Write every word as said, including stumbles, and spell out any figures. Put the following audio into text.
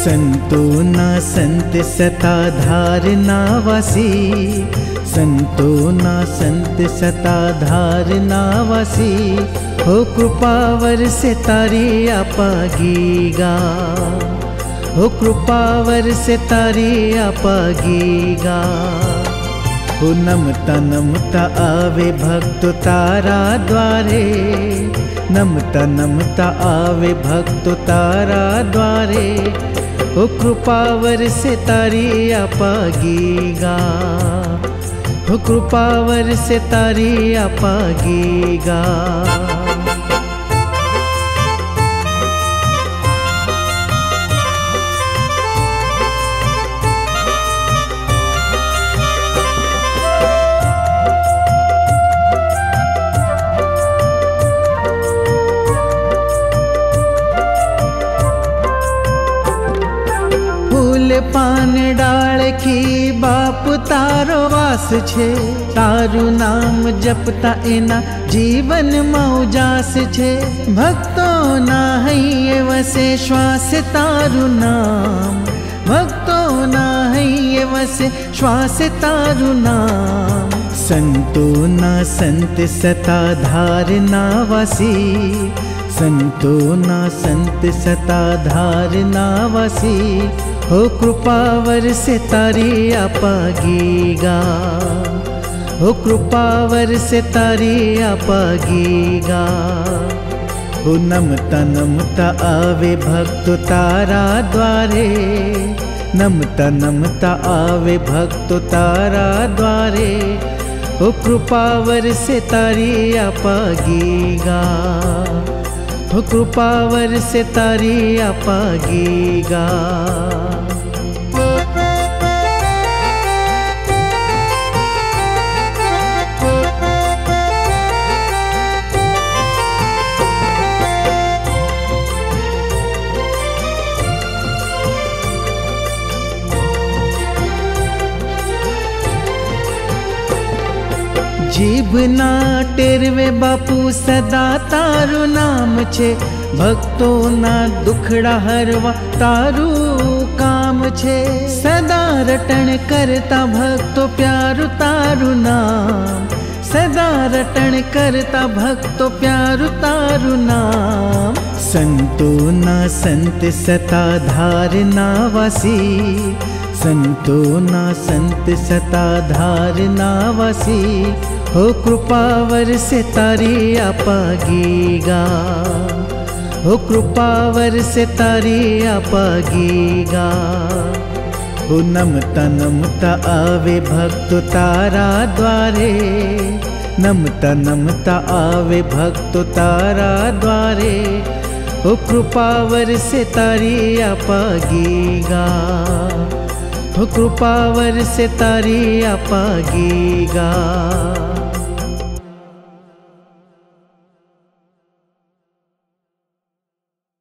संतो ना संत सताधार नावासी, संतो ना संत सताधार नावासी, हो कृपावर से तारी आपागीगा, हो कृपावर से तारी आपागीगा। हो नमता नमता आवे भक्त तारा द्वारे, नमता नमता आवे भक्त तारा द्वारे, हो कृपावर से तारी आपागीगा, हो कृपावर से तारी आपागीगा। पान डाल की बाप तारो वास छे, तारु नाम जपता एना जीवन मौजास छे। भक्तो ना है वसे श्वास तारु नाम, भक्तो ना है वसे श्वास तारु नाम। संतो ना संत सताधार नावासी, संतो ना संत सताधार नावासी, हो कृपावर से तारी आपागीगा, हो कृपावर से तारी आपागीगा। हो नमता नमता आवे भक्त तारा द्वारे, नमता नमता आवे भक्त तारा द्वारे, हो कृपावर से तारी आपागीगा, हो कृपावर से तारी आपागीगा। जीभ ना टेरवे बापू सदा तारु नाम छे, भक्तो ना दुखड़ा हरवा तारु काम छे। सदा रटण करता भक्तो प्यारु तारु नाम, सदा रटण करता भक्तो प्यारु तारु नाम। संतो ना संत सताधार नावासी, संतो ना संत सताधार नावासी, हो कृपावर से तारी आपागीगा, हो कृपावर से तारी आपागीगा। हो नमता नमता आवे भक्त तारा द्वारे, नमता नमता आवे भक्त तारा द्वारे, हो कृपावर से तारी आपागीगा, हो कृपावर से तारी आपागीगा।